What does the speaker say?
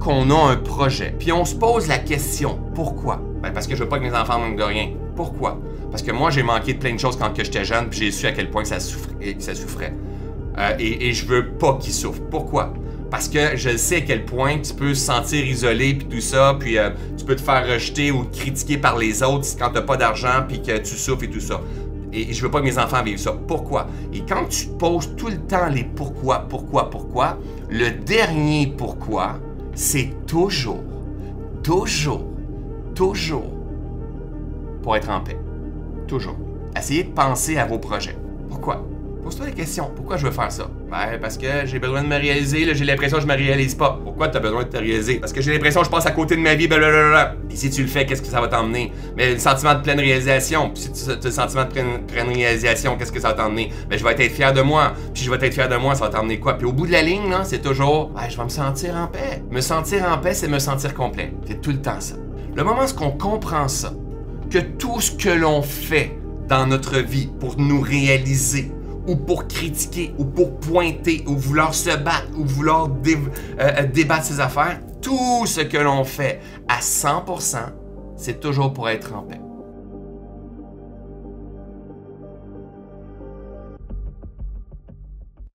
qu'on a un projet, puis on se pose la question, pourquoi? Ben parce que je veux pas que mes enfants manquent de rien. Pourquoi? Parce que moi, j'ai manqué de plein de choses quand j'étais jeune, puis j'ai su à quel point ça souffrait. Et je veux pas qu'ils souffrent. Pourquoi? Parce que je sais à quel point tu peux se sentir isolé, puis tout ça, puis tu peux te faire rejeter ou critiquer par les autres quand t'as pas d'argent, puis que tu souffres et tout ça. Et je veux pas que mes enfants vivent ça. Pourquoi? Et quand tu te poses tout le temps les pourquoi, le dernier pourquoi, c'est toujours pour être en paix. Toujours. Essayez de penser à vos projets. Pourquoi? Pose-toi la question. Pourquoi je veux faire ça? Ben, parce que j'ai besoin de me réaliser. Là, j'ai l'impression que je me réalise pas. Pourquoi tu as besoin de te réaliser? Parce que j'ai l'impression que je passe à côté de ma vie. Blablabla. Et si tu le fais, qu'est-ce que ça va t'emmener? Mais le sentiment de pleine réalisation. Puis si tu as le sentiment de pleine réalisation, qu'est-ce que ça va t'emmener? Ben, je vais être fier de moi. Puis je vais être fier de moi, ça va t'emmener quoi? Puis au bout de la ligne, là, c'est toujours, ben, je vais me sentir en paix. Me sentir en paix, c'est me sentir complet. C'est tout le temps ça. Le moment où on comprend ça, que tout ce que l'on fait dans notre vie pour nous réaliser, ou pour critiquer, ou pour pointer, ou vouloir se battre, ou vouloir débattre ses affaires, tout ce que l'on fait à 100%, c'est toujours pour être en paix.